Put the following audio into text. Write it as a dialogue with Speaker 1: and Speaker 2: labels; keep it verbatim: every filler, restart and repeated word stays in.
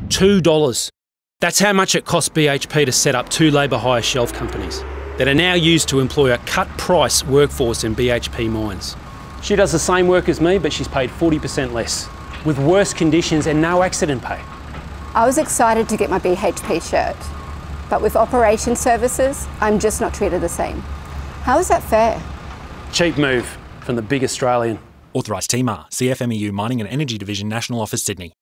Speaker 1: two dollars. That's how much it cost B H P to set up two labour hire shelf companies that are now used to employ a cut-price workforce in B H P mines. She does the same work as me, but she's paid forty percent less, with worse conditions and no accident pay.
Speaker 2: I was excited to get my B H P shirt, but with operation services, I'm just not treated the same. How is that fair?
Speaker 1: Cheap move from the big Australian.
Speaker 3: Authorised T M A R, C F M E U Mining and Energy Division, National Office, Sydney.